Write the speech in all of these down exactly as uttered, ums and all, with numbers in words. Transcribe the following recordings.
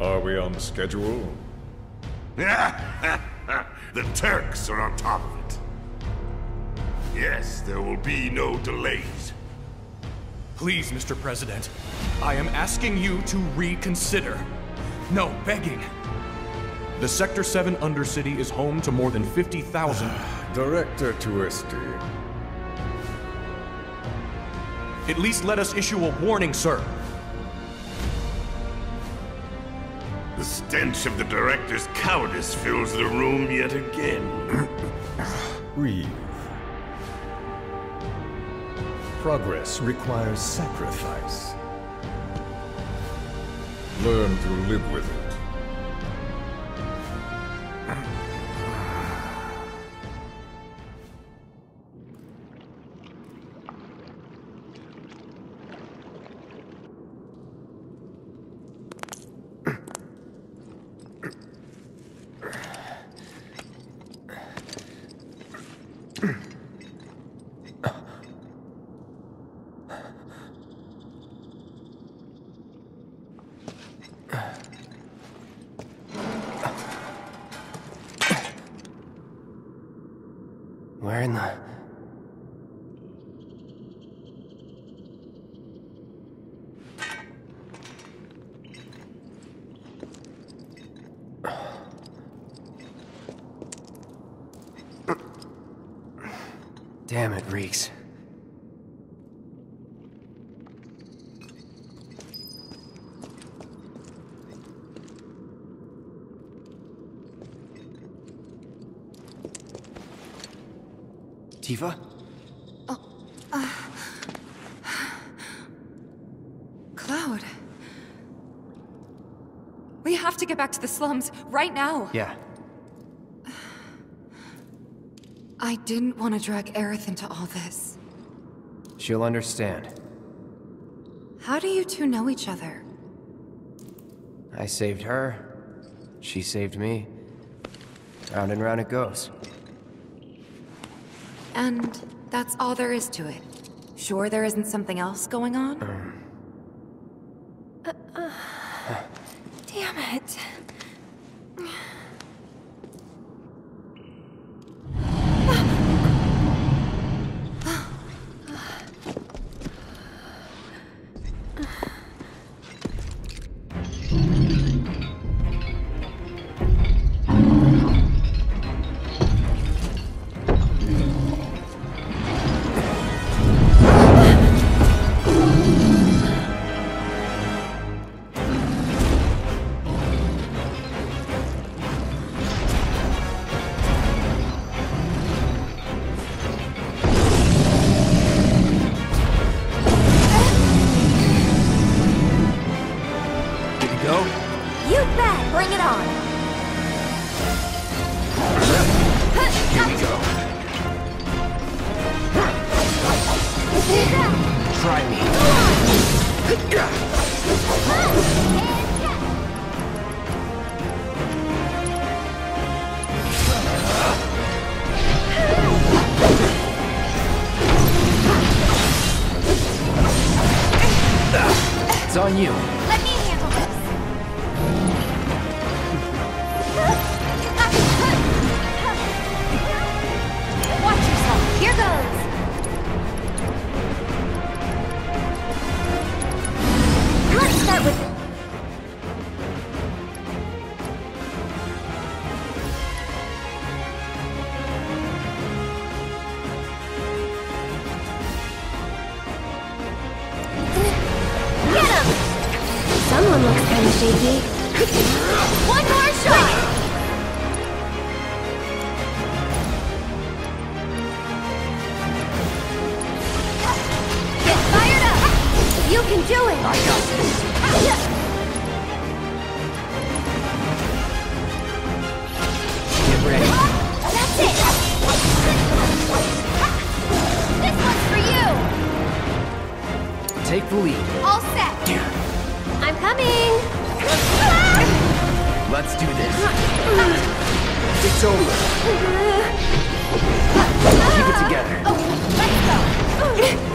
Are we on schedule? The Turks are on top of it. Yes, there will be no delays. Please, Mister President, I am asking you to reconsider. No, begging. The Sector seven Undercity is home to more than fifty thousand... Director Twisty. At least let us issue a warning, sir. The stench of the Director's cowardice fills the room yet again. Breathe. Progress requires sacrifice. Learn to live with it. Where in the... Damn, it reeks. Tifa? Oh, uh... Cloud. We have to get back to the slums, right now! Yeah. I didn't want to drag Aerith into all this. She'll understand. How do you two know each other? I saved her. She saved me. Round and round it goes. And that's all there is to it? Sure there isn't something else going on? Um. Uh, uh, damn it. It's on you. Let me handle this. Watch yourself. Here goes. Let's start with... Someone looks kind of shaky. One more shot! Get fired up! You can do it! I got this. Get ready. That's it! This one's for you! Take the lead. All set! I'm coming! Let's do this. It's over. Keep it together. Oh, let's go!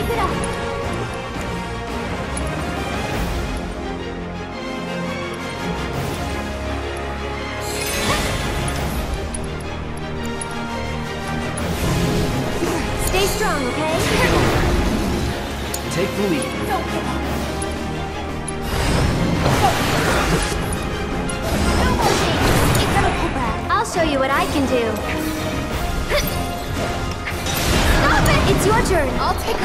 Keep it up. Stay strong, okay? Take the lead. Don't give up. No more things. You gotta pull back. I'll show you what I can do. Stop it! It's your turn. I'll take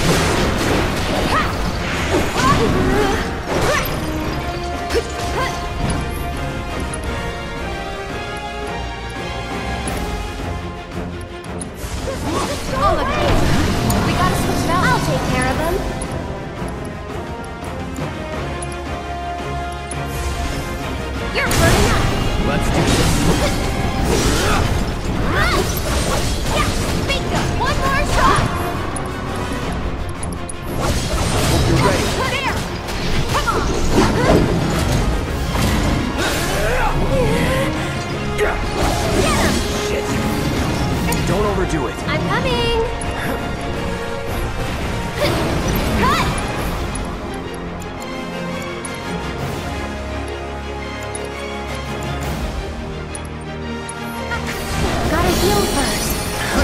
all of it. We gotta switch it out. I'll take care of him. You're burning up. Let's do this. Yeah, bingo. One more shot. Hope you're ready. There. Come on. Get him. Shit. Don't overdo it. I'm coming. Cut. Gotta heal first.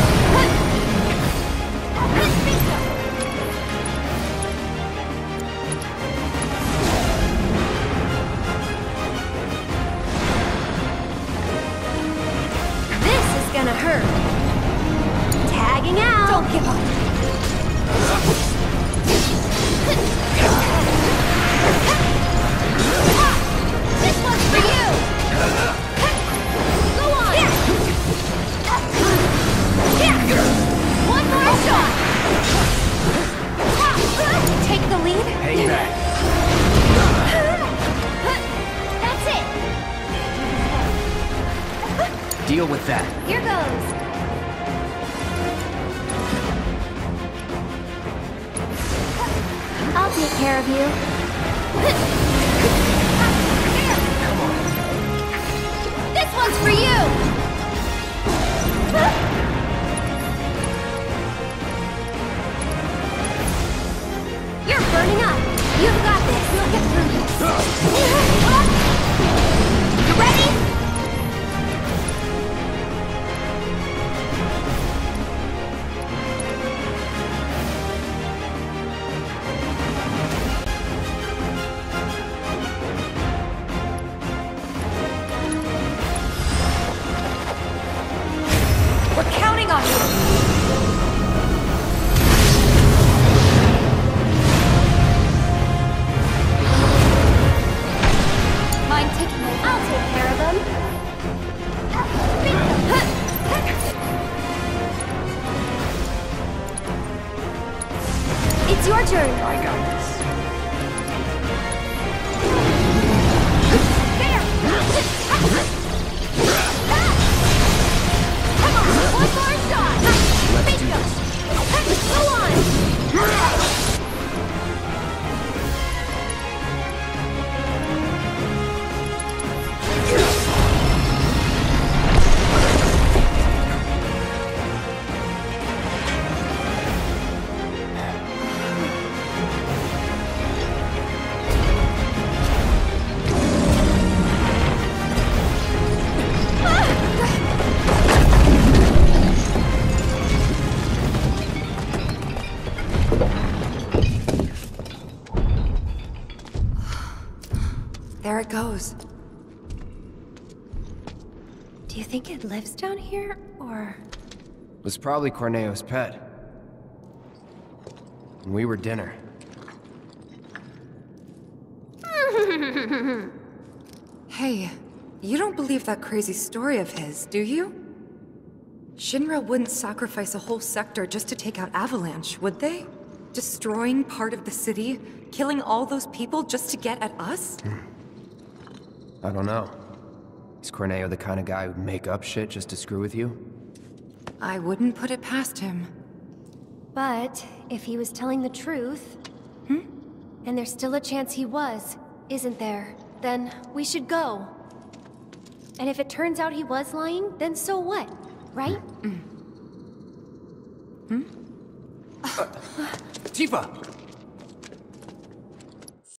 This is gonna hurt. Tagging out. Don't give up. This one's for you. Go on. One more shot. Take the lead. Hang back. That's it. Deal with that. Here goes. I'll take care of you. Come on. This one's for you. You're burning up. You've got this. We'll get through this. You ready? We're counting on you. Mind taking over? I'll take care of him. It's your turn. I got this. There. Come on, one more shot. Let's do Bingo. this. Go on. There it goes. Do you think it lives down here, or...? It was probably Corneo's pet. And we were dinner. Hey, you don't believe that crazy story of his, do you? Shinra wouldn't sacrifice a whole sector just to take out Avalanche, would they? Destroying part of the city, killing all those people just to get at us? I don't know. Is Corneo the kind of guy who'd make up shit just to screw with you? I wouldn't put it past him. But if he was telling the truth... Hmm? And there's still a chance he was, isn't there? Then we should go. And if it turns out he was lying, then so what? Right? Mm. Hmm? Uh, Tifa!